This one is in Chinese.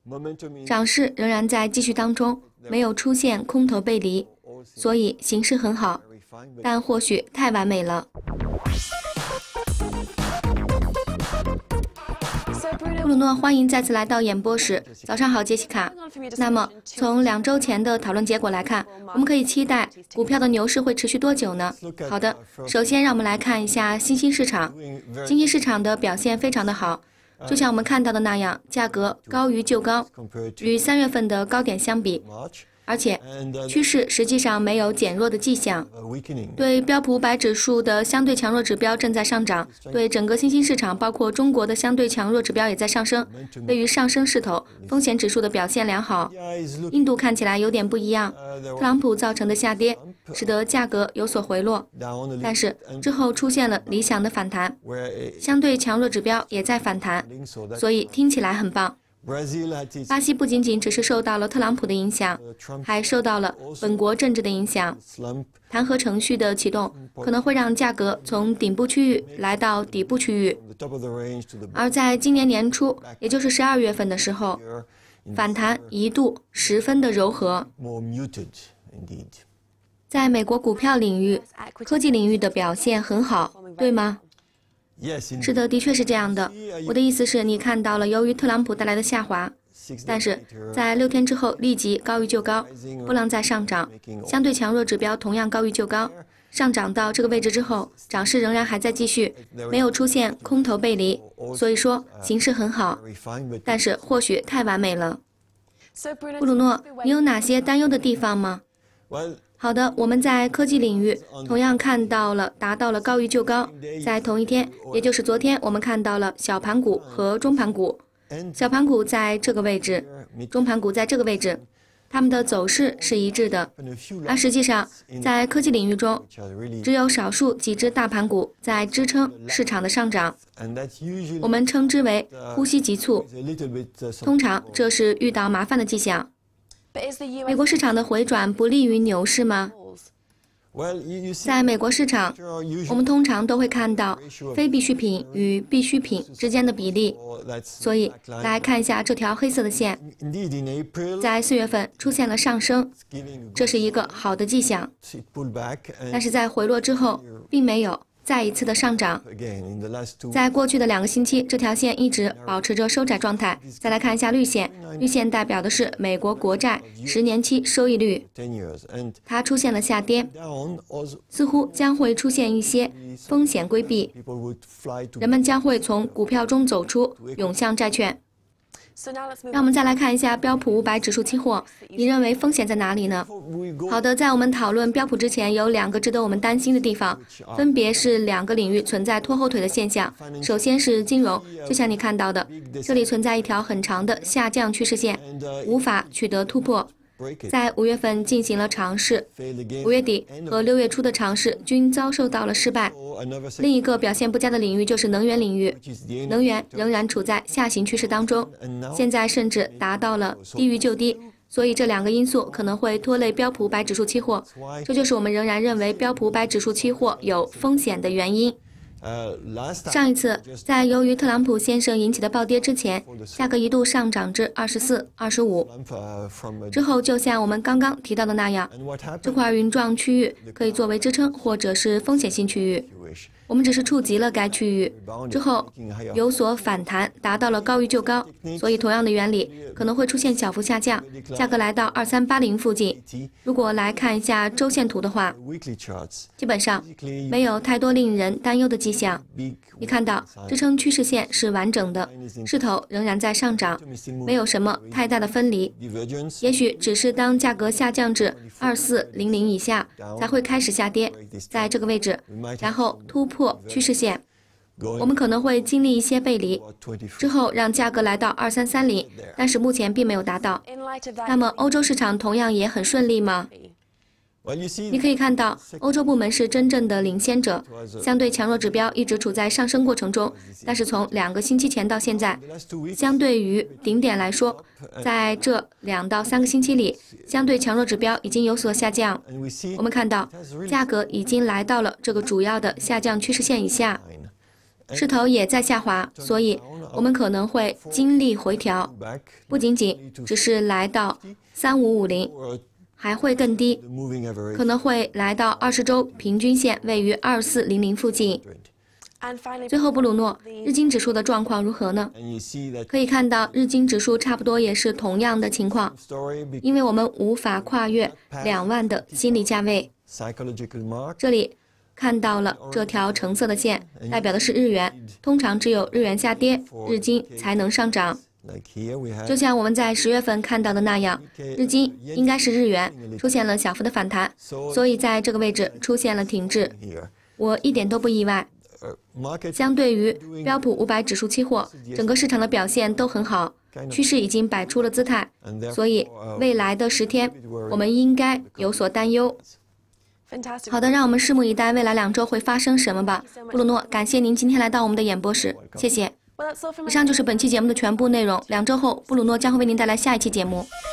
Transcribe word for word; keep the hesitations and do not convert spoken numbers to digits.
涨势仍然在继续当中，没有出现空头背离，所以形势很好，但或许太完美了。布鲁诺，欢迎再次来到演播室。早上好，杰西卡。那么，从两周前的讨论结果来看，我们可以期待股票的牛市会持续多久呢？好的，首先让我们来看一下新兴市场。新兴市场的表现非常的好，就像我们看到的那样，价格高于旧高，与三月份的高点相比。而且趋势实际上没有减弱的迹象，对标普五百指数的相对强弱指标正在上涨，对整个新兴市场包括中国的相对强弱指标也在上升。对于上升势头，风险指数的表现良好。印度看起来有点不一样，特朗普造成的下跌使得价格有所回落，但是之后出现了理想的反弹，相对强弱指标也在反弹，所以听起来很棒。巴西不仅仅只是受到了特朗普的影响，还受到了本国政治的影响。弹劾程序的启动可能会让价格从顶部区域来到底部区域，而在今年年初，也就是十二月份的时候，反弹一度十分的柔和。在美国股票领域，科技领域的表现很好，对吗？是的，的确是这样的。我的意思是你看到了由于特朗普带来的下滑，但是在六天之后立即高于旧高，波浪在上涨，相对强弱指标同样高于旧高，上涨到这个位置之后，涨势仍然还在继续，没有出现空头背离，所以说形势很好，但是或许太完美了。布鲁诺，你有哪些担忧的地方吗？好的，我们在科技领域同样看到了达到了高于旧高，在同一天，也就是昨天，我们看到了小盘股和中盘股，小盘股在这个位置，中盘股在这个位置，它们的走势是一致的。而实际上，在科技领域中，只有少数几只大盘股在支撑市场的上涨，我们称之为呼吸急促，通常这是遇到麻烦的迹象。美国市场的回转不利于牛市吗？在美国市场，我们通常都会看到非必需品与必需品之间的比例，所以来看一下这条黑色的线，在四月份出现了上升，这是一个好的迹象，但是在回落之后并没有再一次的上涨。在过去的两个星期，这条线一直保持着收窄状态。再来看一下绿线，绿线代表的是美国国债十年期收益率，它出现了下跌，似乎将会出现一些风险规避，人们将会从股票中走出，涌向债券。让我们再来看一下标普五百指数期货，你认为风险在哪里呢？好的，在我们讨论标普之前，有两个值得我们担心的地方，分别是两个领域存在拖后腿的现象。首先是金融，就像你看到的，这里存在一条很长的下降趋势线，无法取得突破。在五月份进行了尝试，五月底和六月初的尝试均遭受到了失败。另一个表现不佳的领域就是能源领域，能源仍然处在下行趋势当中，现在甚至达到了低于旧低，所以这两个因素可能会拖累标普五百指数期货，这就是我们仍然认为标普五百指数期货有风险的原因。上一次，在由于特朗普先生引起的暴跌之前，价格一度上涨至二十四、二十五，之后就像我们刚刚提到的那样，这块云状区域可以作为支撑或者是风险性区域。我们只是触及了该区域之后有所反弹，达到了高于旧高，所以同样的原理可能会出现小幅下降，价格来到二三八零附近。如果来看一下周线图的话，基本上没有太多令人担忧的迹象。你看到支撑趋势线是完整的，势头仍然在上涨，没有什么太大的分离，也许只是当价格下降至二四零零以下才会开始下跌，在这个位置然后突破趋势线，我们可能会经历一些背离，之后让价格来到二三三零，但是目前并没有达到。那么欧洲市场同样也很顺利吗？你可以看到，欧洲部门是真正的领先者，相对强弱指标一直处在上升过程中，但是从两个星期前到现在，相对于顶点来说，在这两到三个星期里，相对强弱指标已经有所下降。我们看到，价格已经来到了这个主要的下降趋势线以下。 势头也在下滑，所以我们可能会经历回调，不仅仅只是来到三五五零，还会更低，可能会来到二十周平均线位于二四零零附近。最后，布鲁诺，日经指数的状况如何呢？可以看到，日经指数差不多也是同样的情况，因为我们无法跨越两万的心理价位。这里看到了这条橙色的线，代表的是日元，通常只有日元下跌，日经才能上涨。就像我们在十月份看到的那样，日经应该是日元出现了小幅的反弹，所以在这个位置出现了停滞，我一点都不意外。相对于标普五百指数期货，整个市场的表现都很好，趋势已经摆出了姿态，所以未来的十天我们应该有所担忧。好的，让我们拭目以待未来两周会发生什么吧。布鲁诺，感谢您今天来到我们的演播室，谢谢。以上就是本期节目的全部内容，两周后布鲁诺将会为您带来下一期节目。